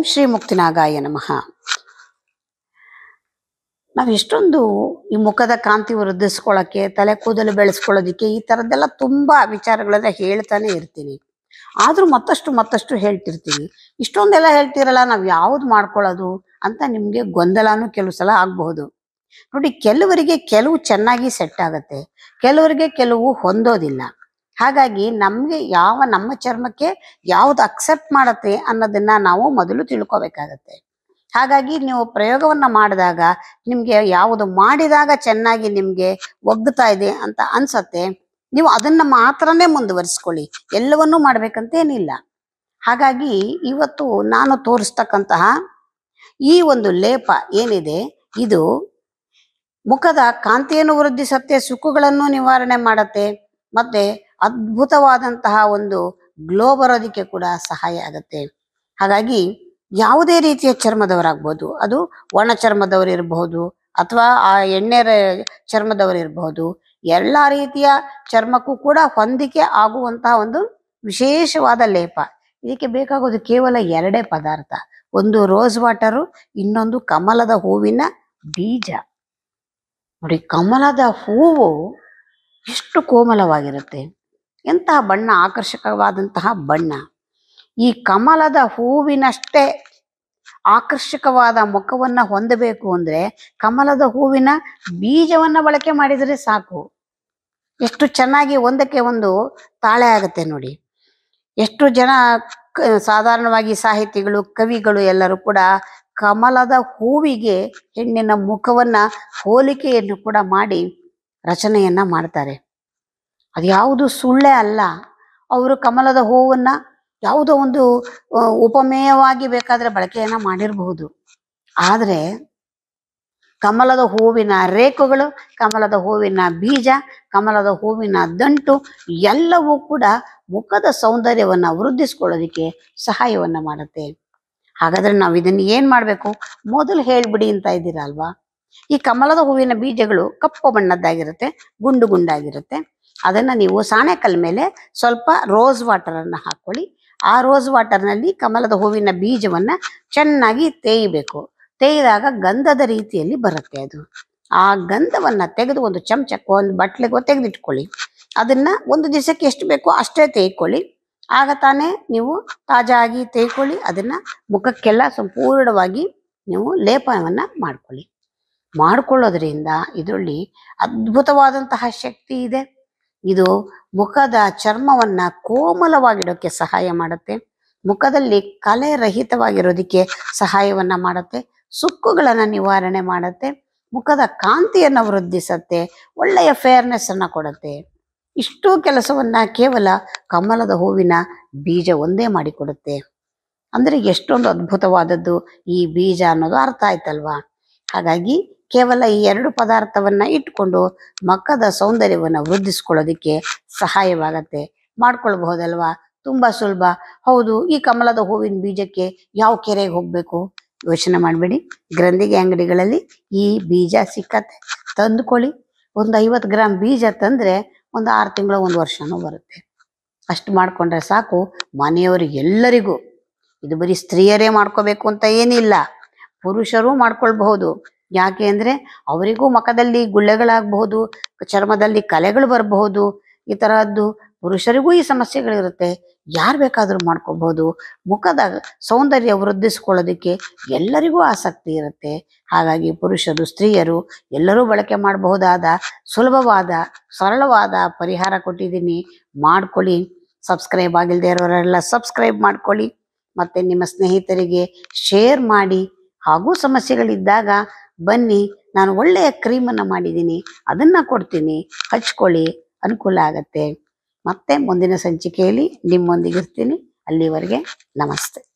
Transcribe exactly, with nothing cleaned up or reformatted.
ಶ್ರೀ ಮುಕ್ತಿನಾಗಾಯ ನಮಃ. ನಾವು ಎಷ್ಟೊಂದು ಈ ಮುಖದ ಕಾಂತಿ ವೃದ್ಧಿಸ್ಕೊಳ್ಳೋಕ್ಕೆ, ತಲೆ ಕೂದಲು ಬೆಳೆಸ್ಕೊಳ್ಳೋದಿಕ್ಕೆ ಈ ಥರದ್ದೆಲ್ಲ ತುಂಬ ವಿಚಾರಗಳನ್ನ ಹೇಳ್ತಾನೆ ಇರ್ತೀನಿ. ಆದರೂ ಮತ್ತಷ್ಟು ಮತ್ತಷ್ಟು ಹೇಳ್ತಿರ್ತೀನಿ. ಇಷ್ಟೊಂದೆಲ್ಲ ಹೇಳ್ತಿರಲ್ಲ, ನಾವು ಯಾವ್ದು ಮಾಡ್ಕೊಳ್ಳೋದು ಅಂತ ನಿಮಗೆ ಗೊಂದಲನೂ ಕೆಲವು ಸಲ ಆಗಬಹುದು. ನೋಡಿ, ಕೆಲವರಿಗೆ ಕೆಲವು ಚೆನ್ನಾಗಿ ಸೆಟ್ ಆಗುತ್ತೆ, ಕೆಲವರಿಗೆ ಕೆಲವು ಹೊಂದೋದಿಲ್ಲ. ಹಾಗಾಗಿ ನಮಗೆ ಯಾವ ನಮ್ಮ ಚರ್ಮಕ್ಕೆ ಯಾವ್ದು ಅಕ್ಸೆಪ್ಟ್ ಮಾಡತ್ತೆ ಅನ್ನೋದನ್ನ ನಾವು ಮೊದಲು ತಿಳ್ಕೊಬೇಕಾಗತ್ತೆ. ಹಾಗಾಗಿ ನೀವು ಪ್ರಯೋಗವನ್ನ ಮಾಡಿದಾಗ ನಿಮ್ಗೆ ಯಾವುದು ಮಾಡಿದಾಗ ಚೆನ್ನಾಗಿ ನಿಮ್ಗೆ ಒಗ್ಗುತ್ತಾ ಇದೆ ಅಂತ ಅನ್ಸತ್ತೆ, ನೀವು ಅದನ್ನ ಮಾತ್ರನೇ ಮುಂದುವರಿಸ್ಕೊಳ್ಳಿ, ಎಲ್ಲವನ್ನೂ ಮಾಡ್ಬೇಕಂತೇನಿಲ್ಲ. ಹಾಗಾಗಿ ಇವತ್ತು ನಾನು ತೋರಿಸ್ತಕ್ಕಂತಹ ಈ ಒಂದು ಲೇಪ ಏನಿದೆ, ಇದು ಮುಖದ ಕಾಂತಿಯನ್ನು ವೃದ್ಧಿಸತ್ತೆ, ಸುಕ್ಕುಗಳನ್ನು ನಿವಾರಣೆ ಮಾಡತ್ತೆ, ಮತ್ತೆ ಅದ್ಭುತವಾದಂತಹ ಒಂದು ಗ್ಲೋ ಬರೋದಕ್ಕೆ ಕೂಡ ಸಹಾಯ ಆಗತ್ತೆ. ಹಾಗಾಗಿ ಯಾವುದೇ ರೀತಿಯ ಚರ್ಮದವರಾಗ್ಬೋದು, ಅದು ಒಣ ಚರ್ಮದವರು ಇರಬಹುದು ಅಥವಾ ಆ ಎಣ್ಣೆ ಚರ್ಮದವರು ಇರಬಹುದು, ಎಲ್ಲ ರೀತಿಯ ಚರ್ಮಕ್ಕೂ ಕೂಡ ಹೊಂದಿಕೆ ಆಗುವಂತಹ ಒಂದು ವಿಶೇಷವಾದ ಲೇಪ. ಇದಕ್ಕೆ ಬೇಕಾಗೋದು ಕೇವಲ ಎರಡೇ ಪದಾರ್ಥ, ಒಂದು ರೋಸ್ ವಾಟರು, ಇನ್ನೊಂದು ಕಮಲದ ಹೂವಿನ ಬೀಜ. ನೋಡಿ, ಕಮಲದ ಹೂವು ಎಷ್ಟು ಕೋಮಲವಾಗಿರುತ್ತೆ, ಎಂತಹ ಬಣ್ಣ, ಆಕರ್ಷಕವಾದಂತಹ ಬಣ್ಣ. ಈ ಕಮಲದ ಹೂವಿನಷ್ಟೇ ಆಕರ್ಷಕವಾದ ಮುಖವನ್ನ ಹೊಂದಬೇಕು ಅಂದ್ರೆ ಕಮಲದ ಹೂವಿನ ಬೀಜವನ್ನ ಬಳಕೆ ಮಾಡಿದರೆ ಸಾಕು. ಎಷ್ಟು ಚೆನ್ನಾಗಿ ಒಂದಕ್ಕೆ ಒಂದು ತಾಳೆ ಆಗುತ್ತೆ ನೋಡಿ. ಎಷ್ಟು ಜನ ಸಾಧಾರಣವಾಗಿ ಸಾಹಿತಿಗಳು, ಕವಿಗಳು ಎಲ್ಲರೂ ಕೂಡ ಕಮಲದ ಹೂವಿಗೆ ಹೆಣ್ಣಿನ ಮುಖವನ್ನ ಹೋಲಿಕೆಯನ್ನು ಕೂಡ ಮಾಡಿ ರಚನೆಯನ್ನ ಮಾಡ್ತಾರೆ. ಅದ್ಯಾವುದು ಸುಳ್ಳೇ ಅಲ್ಲ. ಅವರು ಕಮಲದ ಹೂವನ್ನ ಯಾವುದೋ ಒಂದು ಉಪಮೇಯವಾಗಿ ಬೇಕಾದ್ರೆ ಬಳಕೆಯನ್ನ ಮಾಡಿರಬಹುದು. ಆದರೆ ಕಮಲದ ಹೂವಿನ ರೇಖೆಗಳು, ಕಮಲದ ಹೂವಿನ ಬೀಜ, ಕಮಲದ ಹೂವಿನ ದಂಟು ಎಲ್ಲವೂ ಕೂಡ ಮುಖದ ಸೌಂದರ್ಯವನ್ನ ವೃದ್ಧಿಸ್ಕೊಳ್ಳೋದಕ್ಕೆ ಸಹಾಯವನ್ನ ಮಾಡುತ್ತೆ. ಹಾಗಾದ್ರೆ ನಾವು ಇದನ್ನ ಏನ್ ಮಾಡ್ಬೇಕು, ಮೊದಲು ಹೇಳ್ಬಿಡಿ ಅಂತ ಇದ್ದೀರಾ ಅಲ್ವಾ. ಈ ಕಮಲದ ಹೂವಿನ ಬೀಜಗಳು ಕಪ್ಪು ಬಣ್ಣದ್ದಾಗಿರುತ್ತೆ, ಗುಂಡು ಗುಂಡಾಗಿರುತ್ತೆ. ಅದನ್ನ ನೀವು ಸಾಣೆಕಲ್ ಮೇಲೆ ಸ್ವಲ್ಪ ರೋಸ್ ವಾಟರ್ ಅನ್ನ ಹಾಕೊಳ್ಳಿ. ಆ ರೋಸ್ ವಾಟರ್ನಲ್ಲಿ ಕಮಲದ ಹೂವಿನ ಬೀಜವನ್ನ ಚೆನ್ನಾಗಿ ತೇಯಬೇಕು. ತೇಯಿದಾಗ ಗಂಧದ ರೀತಿಯಲ್ಲಿ ಬರುತ್ತೆ ಅದು. ಆ ಗಂಧವನ್ನ ತೆಗೆದು ಒಂದು ಚಮಚಕ್ಕೋ ಒಂದು ಬಟ್ಲಿಗೋ ತೆಗೆದಿಟ್ಕೊಳ್ಳಿ. ಅದನ್ನ ಒಂದು ದಿವಸಕ್ಕೆ ಎಷ್ಟು ಬೇಕೋ ಅಷ್ಟೇ ತೇಯ್ಕೊಳ್ಳಿ. ಆಗ ತಾನೇ ನೀವು ತಾಜಾಗಿ ತೇಯ್ಕೊಳ್ಳಿ. ಅದನ್ನ ಮುಖಕ್ಕೆಲ್ಲ ಸಂಪೂರ್ಣವಾಗಿ ನೀವು ಲೇಪವನ್ನ ಮಾಡ್ಕೊಳ್ಳಿ. ಮಾಡ್ಕೊಳ್ಳೋದ್ರಿಂದ ಇದರಲ್ಲಿ ಅದ್ಭುತವಾದಂತಹ ಶಕ್ತಿ ಇದೆ. ಇದು ಮುಖದ ಚರ್ಮವನ್ನ ಕೋಮಲವಾಗಿಡೋಕೆ ಸಹಾಯ ಮಾಡುತ್ತೆ, ಮುಖದಲ್ಲಿ ಕಲೆ ರಹಿತವಾಗಿರೋದಕ್ಕೆ ಸಹಾಯವನ್ನ ಮಾಡುತ್ತೆ, ಸುಕ್ಕುಗಳನ್ನ ನಿವಾರಣೆ ಮಾಡುತ್ತೆ, ಮುಖದ ಕಾಂತಿಯನ್ನ ವೃದ್ಧಿಸತ್ತೆ, ಒಳ್ಳೆಯ ಫೇರ್ನೆಸ್ ಅನ್ನ ಕೊಡುತ್ತೆ. ಇಷ್ಟು ಕೆಲಸವನ್ನ ಕೇವಲ ಕಮಲದ ಹೂವಿನ ಬೀಜ ಒಂದೇ ಮಾಡಿಕೊಡುತ್ತೆ. ಅಂದ್ರೆ ಎಷ್ಟೊಂದು ಅದ್ಭುತವಾದದ್ದು ಈ ಬೀಜ ಅನ್ನೋದು ಅರ್ಥ ಆಯ್ತಲ್ವಾ. ಹಾಗಾಗಿ ಕೇವಲ ಈ ಎರಡು ಪದಾರ್ಥವನ್ನ ಇಟ್ಕೊಂಡು ಮುಖದ ಸೌಂದರ್ಯವನ್ನ ವೃದ್ಧಿಸ್ಕೊಳ್ಳೋದಿಕ್ಕೆ ಸಹಾಯವಾಗತ್ತೆ. ಮಾಡ್ಕೊಳ್ಬಹುದಲ್ವಾ, ತುಂಬಾ ಸುಲಭ. ಹೌದು, ಈ ಕಮಲದ ಹೂವಿನ ಬೀಜಕ್ಕೆ ಯಾವ ಕೆರೆಗೆ ಹೋಗ್ಬೇಕು ಯೋಚನೆ ಮಾಡಬೇಡಿ. ಗ್ರಂಥಿಗೆ ಅಂಗಡಿಗಳಲ್ಲಿ ಈ ಬೀಜ ಸಿಕ್ಕತ್ತೆ, ತಂದುಕೊಳ್ಳಿ. ಒಂದು ಐವತ್ತು ಗ್ರಾಮ್ ಬೀಜ ತಂದ್ರೆ ಒಂದು ಆರು ತಿಂಗಳು ಒಂದು ವರ್ಷನೂ ಬರುತ್ತೆ. ಅಷ್ಟು ಮಾಡ್ಕೊಂಡ್ರೆ ಸಾಕು. ಮನೆಯವ್ರಿಗೆ ಎಲ್ಲರಿಗೂ, ಇದು ಬರೀ ಸ್ತ್ರೀಯರೇ ಮಾಡ್ಕೋಬೇಕು ಅಂತ ಏನಿಲ್ಲ, ಪುರುಷರು ಮಾಡ್ಕೊಳ್ಬಹುದು. ಯಾಕೆ ಅಂದ್ರೆ ಅವರಿಗೂ ಮುಖದಲ್ಲಿ ಗುಳ್ಳೆಗಳಾಗಬಹುದು, ಚರ್ಮದಲ್ಲಿ ಕಲೆಗಳು ಬರಬಹುದು, ಈ ತರಹದ್ದು ಪುರುಷರಿಗೂ ಈ ಸಮಸ್ಯೆಗಳಿರುತ್ತೆ. ಯಾರು ಬೇಕಾದ್ರೂ ಮಾಡ್ಕೋಬಹುದು. ಮುಖದ ಸೌಂದರ್ಯ ವೃದ್ಧಿಸ್ಕೊಳ್ಳೋದಕ್ಕೆ ಎಲ್ಲರಿಗೂ ಆಸಕ್ತಿ ಇರುತ್ತೆ. ಹಾಗಾಗಿ ಪುರುಷರು, ಸ್ತ್ರೀಯರು ಎಲ್ಲರೂ ಬಳಕೆ ಮಾಡಬಹುದಾದ ಸುಲಭವಾದ ಸರಳವಾದ ಪರಿಹಾರ ಕೊಟ್ಟಿದ್ದೀನಿ. ಮಾಡ್ಕೊಳ್ಳಿ. ಸಬ್ಸ್ಕ್ರೈಬ್ ಆಗಿಲ್ಲದೆ ಇರೋರೆಲ್ಲ ಸಬ್ಸ್ಕ್ರೈಬ್ ಮಾಡ್ಕೊಳ್ಳಿ. ಮತ್ತೆ ನಿಮ್ಮ ಸ್ನೇಹಿತರಿಗೆ ಶೇರ್ ಮಾಡಿ. ಹಾಗೂ ಸಮಸ್ಯೆಗಳಿದ್ದಾಗ ಬನ್ನಿ, ನಾನು ಒಳ್ಳೆಯ ಕ್ರೀಮನ್ನು ಮಾಡಿದ್ದೀನಿ, ಅದನ್ನ ಕೊಡ್ತೀನಿ, ಹಚ್ಕೊಳ್ಳಿ, ಅನುಕೂಲ ಆಗತ್ತೆ. ಮತ್ತೆ ಮುಂದಿನ ಸಂಚಿಕೆಯಲ್ಲಿ ನಿಮ್ಮೊಂದಿಗಿರ್ತೀನಿ. ಅಲ್ಲಿವರೆಗೆ ನಮಸ್ತೆ.